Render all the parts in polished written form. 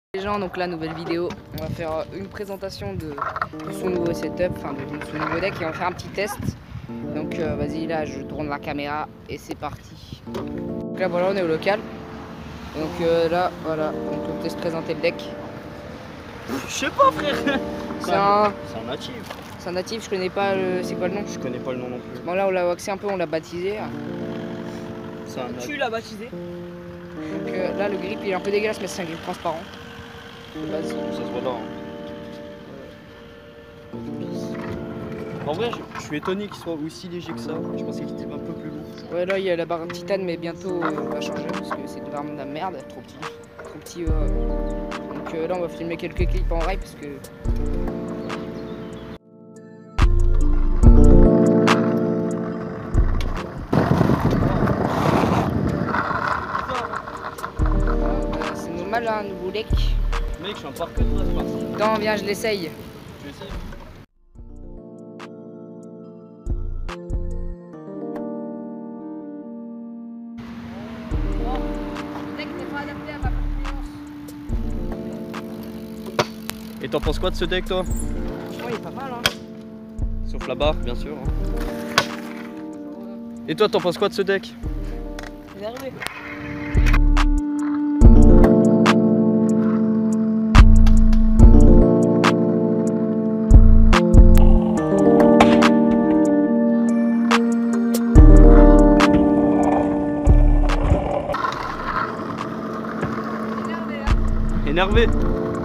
Les gens, donc là, nouvelle vidéo, on va faire une présentation de son nouveau setup, enfin de son nouveau deck, et on va faire un petit test. Donc vas-y, là je tourne la caméra et c'est parti. Donc là voilà, on est au local. Donc là voilà, donc on peut se présenter le deck. Je sais pas, frère. C'est un natif. C'est un natif, je connais pas c'est quoi le nom? Je connais pas le nom non plus. Bon là on l'a waxé un peu, on l'a baptisé. C'est un Tu l'as baptisé. Donc là le grip il est un peu dégueulasse mais c'est un grip transparent. Vas-y, ça se voit là. En vrai, je suis étonné qu'il soit aussi léger que ça. Je pensais qu'il était un peu plus lourd. Ouais, là il y a la barre de titane, mais bientôt on va changer parce que c'est vraiment de la merde, trop petit. Trop petit. Donc là on va filmer quelques clips en rail parce que. C'est normal là, un nouveau deck. Mec, je suis un parquet de c'est parti. Attends, viens, je l'essaye. Je vais essayer. Le deck n'est pas adapté à ma confiance. Et t'en penses quoi de ce deck, toi? Franchement, il est pas mal, hein. Sauf la barre, bien sûr. Et toi, t'en penses quoi de ce deck? Énervé. Énervé. Oh,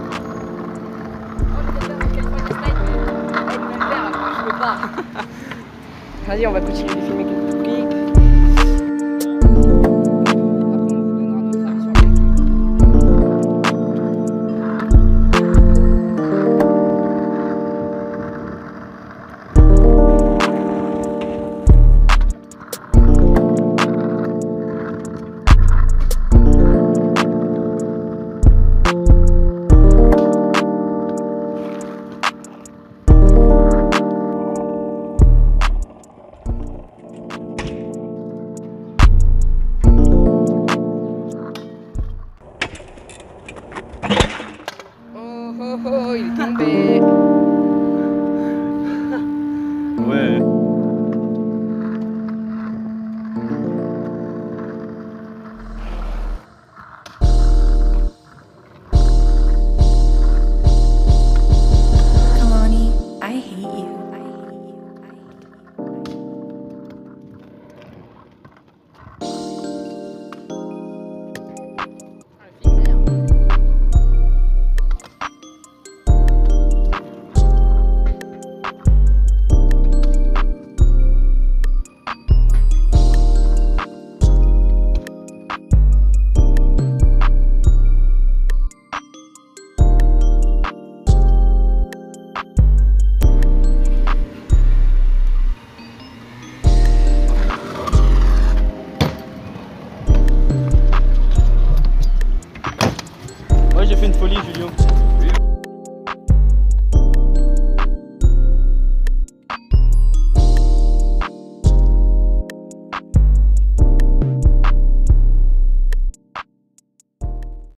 je vais faire un California Style, mais elle va le faire, je peux pas. Vas-y, on va continuer de filmer quelques clips. Après, on vous donnera notre avis sur le deck. Oh oh oh, il est tombé.